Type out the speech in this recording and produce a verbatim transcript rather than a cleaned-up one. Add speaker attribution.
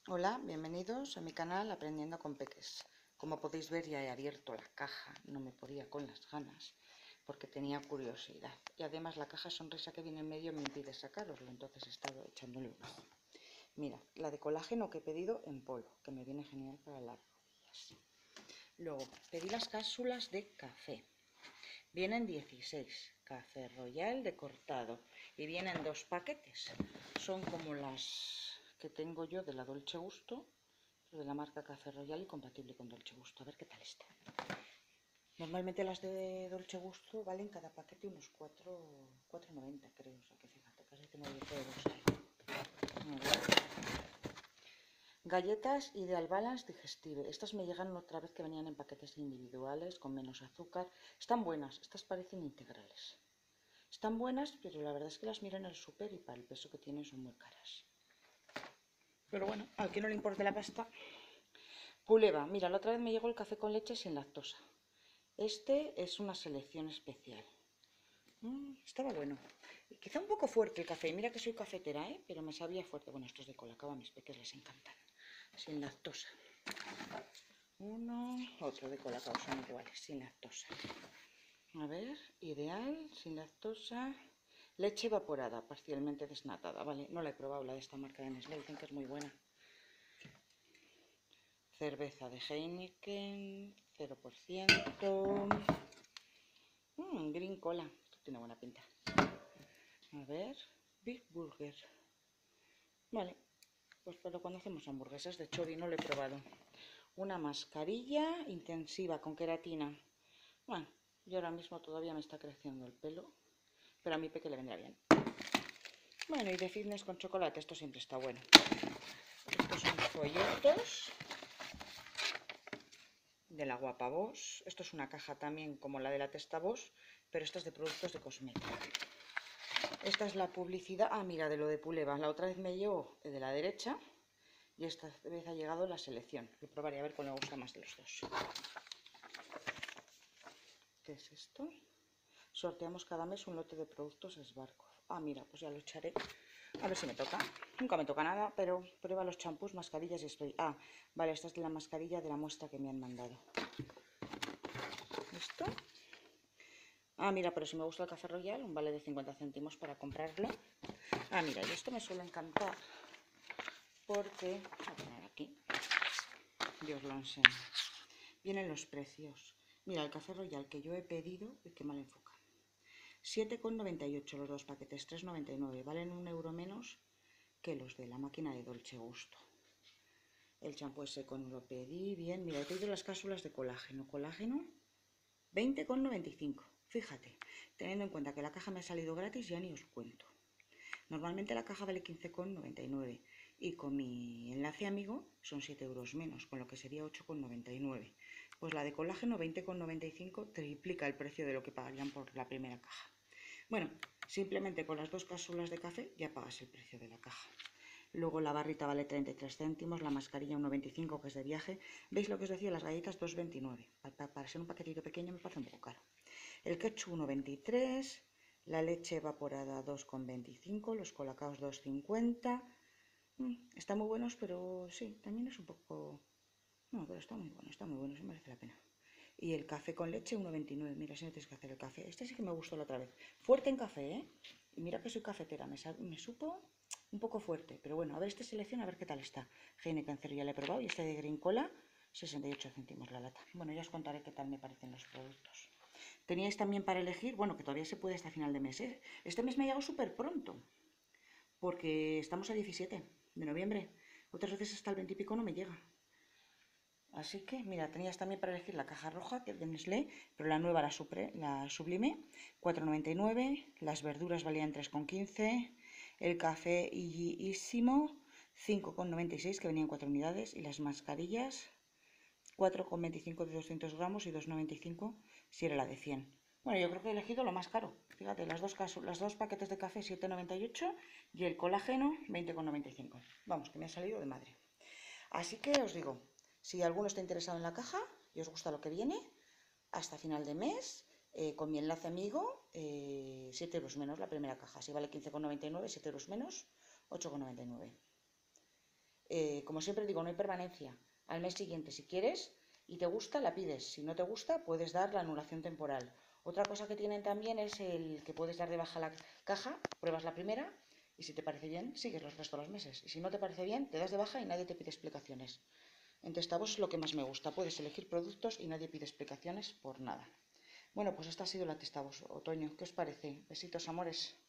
Speaker 1: Hola, bienvenidos a mi canal Aprendiendo con Peques. Como podéis ver, ya he abierto la caja, no me podía con las ganas porque tenía curiosidad. Y además la caja sonrisa que viene en medio me impide sacaroslo, entonces he estado echándole un ojo. Mira, la de colágeno que he pedido en polvo, que me viene genial para las rodillas. Luego pedí las cápsulas de café. Vienen dieciséis, café royal de cortado, y vienen dos paquetes. Son como las que tengo yo de la Dolce Gusto, de la marca Café Royal y compatible con Dolce Gusto. A ver qué tal está. Normalmente las de Dolce Gusto valen cada paquete unos cuatro noventa, creo. O sea que fíjate, casi tengo diez euros ahí. Galletas Ideal Balance Digestive. Estas me llegan otra vez que venían en paquetes individuales con menos azúcar. Están buenas, estas parecen integrales. Están buenas, pero la verdad es que las miro en el súper y para el peso que tienen son muy caras. Pero bueno, al que no le importe la pasta. Puleva, mira, la otra vez me llegó el café con leche sin lactosa. Este es una selección especial. Mm, estaba bueno. Quizá un poco fuerte el café. Mira que soy cafetera, ¿eh? Pero me sabía fuerte. Bueno, estos de Colacao a mis peques les encantan. Sin lactosa. Uno, otro de Colacao, son iguales, sin lactosa. A ver, ideal, sin lactosa. Leche evaporada, parcialmente desnatada. Vale, no la he probado, la de esta marca de Nestlé, dicen que es muy buena. Cerveza de Heineken, cero por ciento. Mmm, Green Cola, esto tiene buena pinta. A ver, Big Burger. Vale, pues pero cuando hacemos hamburguesas de chori no lo he probado. Una mascarilla intensiva con queratina. Bueno, yo ahora mismo todavía me está creciendo el pelo, pero a mi peque le vendrá bien. Bueno, y de fitness con chocolate, esto siempre está bueno. Estos son folletos de la Guapa Boss. Esto es una caja también como la de la Testa Boss, pero esta es de productos de cosmética. Esta es la publicidad. Ah, mira, de lo de Puleva. La otra vez me llegó de la derecha y esta vez ha llegado la selección. Lo probaré a ver cuál me gusta más de los dos. ¿Qué es esto? Sorteamos cada mes un lote de productos Sbarco. Ah, mira, pues ya lo echaré. A ver si me toca. Nunca me toca nada, pero prueba los champús, mascarillas y spray. Ah, vale, esta es de la mascarilla de la muestra que me han mandado. ¿Esto? Ah, mira, pero si me gusta el café royal, un vale de cincuenta céntimos para comprarlo. Ah, mira, y esto me suele encantar porque, voy a poner aquí, Dios lo enseñe. Vienen los precios. Mira, el café royal que yo he pedido, y qué mal enfoca. siete con noventa y ocho los dos paquetes, tres con noventa y nueve. Valen un euro menos que los de la máquina de Dolce Gusto. El champú ese con lo pedí bien. Mira, he pedido las cápsulas de colágeno. Colágeno, veinte con noventa y cinco. Fíjate, teniendo en cuenta que la caja me ha salido gratis, ya ni os cuento. Normalmente la caja vale quince con noventa y nueve y con mi enlace amigo son siete euros menos, con lo que sería ocho con noventa y nueve. Pues la de colágeno veinte con noventa y cinco triplica el precio de lo que pagarían por la primera caja. Bueno, simplemente con las dos cápsulas de café ya pagas el precio de la caja. Luego la barrita vale treinta y tres céntimos, la mascarilla uno veinticinco que es de viaje. ¿Veis lo que os decía? Las galletas dos veintinueve. Para, para ser un paquetito pequeño me parece un poco caro. El ketchup uno veintitrés, la leche evaporada dos con veinticinco, los colacaos dos cincuenta. Mm, están muy buenos, pero sí, también es un poco... No, pero está muy bueno, está muy bueno, sí merece la pena. Y el café con leche uno veintinueve. Mira, si no tienes que hacer el café. Este sí que me gustó la otra vez. Fuerte en café, ¿eh? Y mira que soy cafetera, me, me supo un poco fuerte. Pero bueno, a ver esta selección, a ver qué tal está. Heineken cero ya la he probado. Y este de Green Cola, sesenta y ocho céntimos la lata. Bueno, ya os contaré qué tal me parecen los productos. Teníais también para elegir, bueno, que todavía se puede hasta final de mes, ¿eh? Este mes me ha llegado súper pronto, porque estamos a diecisiete de noviembre. Otras veces hasta el veinte y pico no me llega. Así que, mira, tenías también para elegir la caja roja, que es de Nestlé, pero la nueva, la, supre, la Sublime, cuatro con noventa y nueve. Las verduras valían tres con quince. El café Illísimo, cinco con noventa y seis, que venían cuatro unidades. Y las mascarillas, cuatro con veinticinco de doscientos gramos y dos con noventa y cinco si era la de cien. Bueno, yo creo que he elegido lo más caro. Fíjate, las dos, las dos paquetes de café siete con noventa y ocho y el colágeno veinte con noventa y cinco. Vamos, que me ha salido de madre. Así que os digo, si alguno está interesado en la caja y os gusta lo que viene, hasta final de mes, eh, con mi enlace amigo, eh, siete euros menos la primera caja. Si vale quince con noventa y nueve, siete euros menos, ocho con noventa y nueve. Eh, como siempre digo, no hay permanencia. Al mes siguiente, si quieres y te gusta, la pides. Si no te gusta, puedes dar la anulación temporal. Otra cosa que tienen también es el que puedes dar de baja la caja, pruebas la primera y si te parece bien, sigues los restos de los meses. Y si no te parece bien, te das de baja y nadie te pide explicaciones. En Testavoz es lo que más me gusta. Puedes elegir productos y nadie pide explicaciones por nada. Bueno, pues esta ha sido la Testavoz otoño. ¿Qué os parece? Besitos, amores.